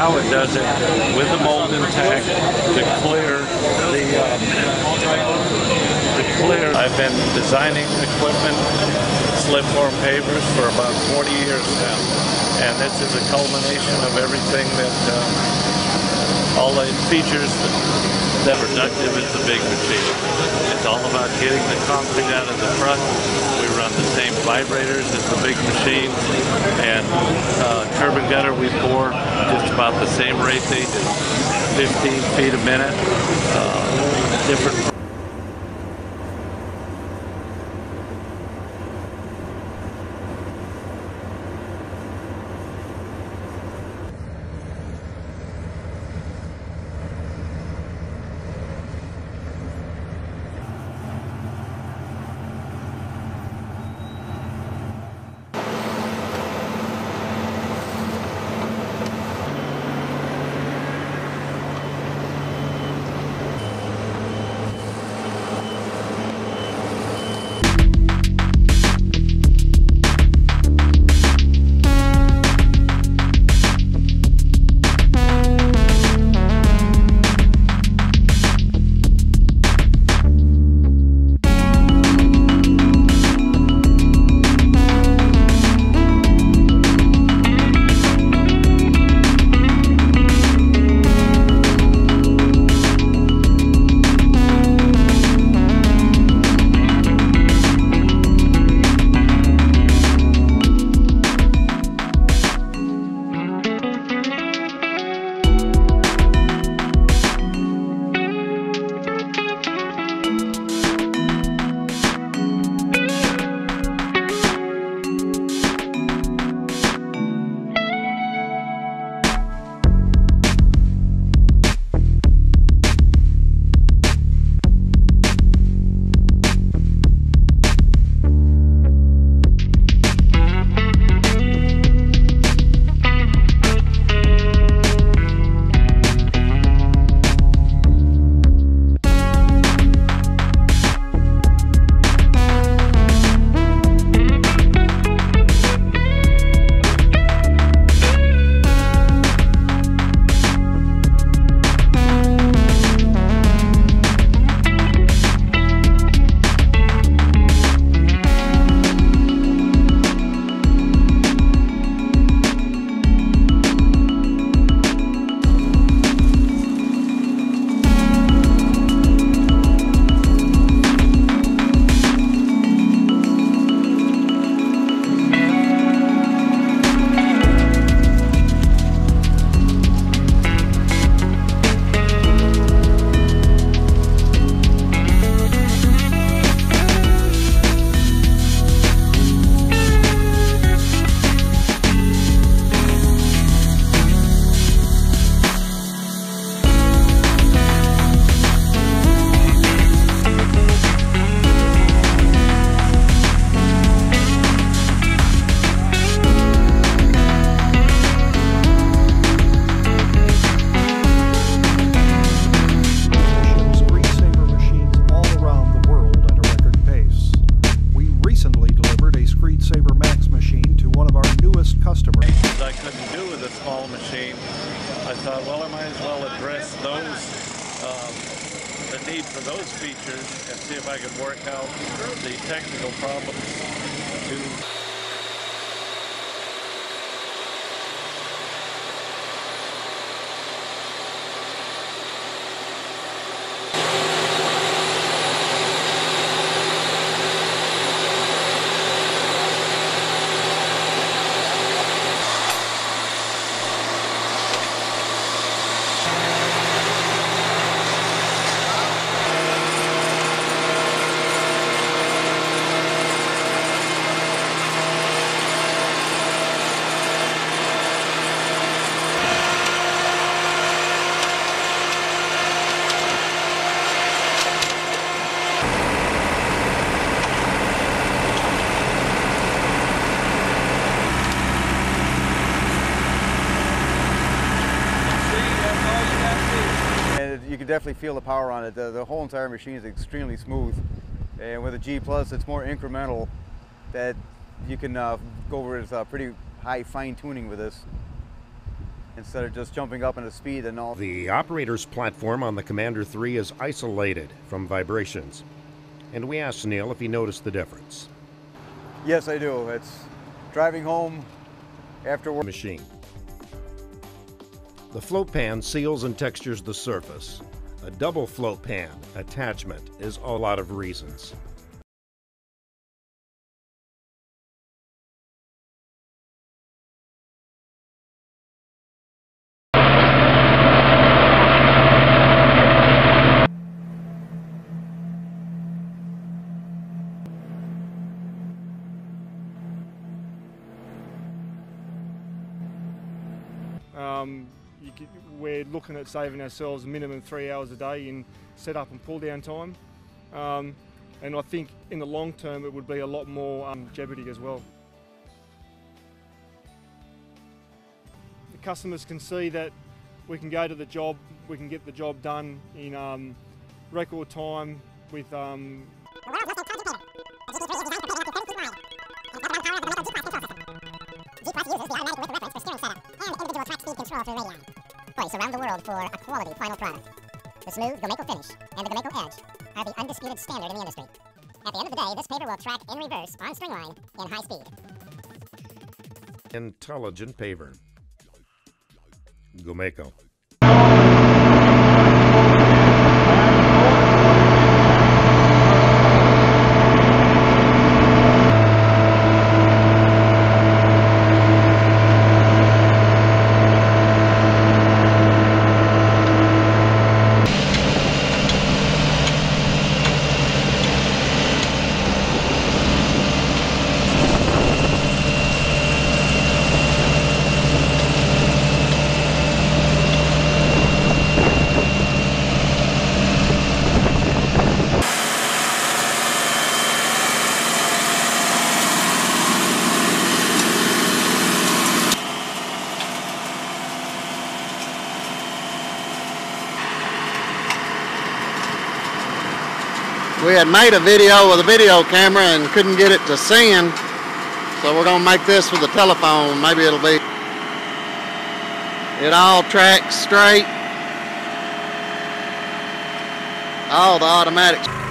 how it does it with the mold intact to clear the clear. I've been designing equipment, slip form pavers for about 40 years now, and this is a culmination of everything that all the features that productive is the big machine. It's all about getting the concrete out of the front. We run the same vibrators as the big machine, and curb and gutter we pour just about the same rate they do, 15 feet a minute. Different. I thought, well, I might as well address those, the need for those features and see if I could work out the technical problems to you can definitely feel the power on it. The whole entire machine is extremely smooth, and with a G Plus it's more incremental, that you can go over with pretty high fine tuning with this. instead of just jumping up into speed and all. The operator's platform on the Commander 3 is isolated from vibrations, and we asked Neil if he noticed the difference. Yes, I do. It's driving home after work. Machine. The float pan seals and textures the surface. A double float pan attachment is a lot of reasons. We're looking at saving ourselves a minimum 3 hours a day in setup and pull down time, and I think in the long term it would be a lot more longevity as well. The customers can see that we can go to the job, we can get the job done in record time with Voice around the world for a quality final product. The smooth Gomeco finish and the Gomeco Edge are the undisputed standard in the industry. At the end of the day, this paver will track in reverse on string line in high speed. Intelligent paver. Gomeco. We had made a video with a video camera and couldn't get it to send, so we're going to make this with a telephone. Maybe it'll be. It all tracks straight. All the automatics.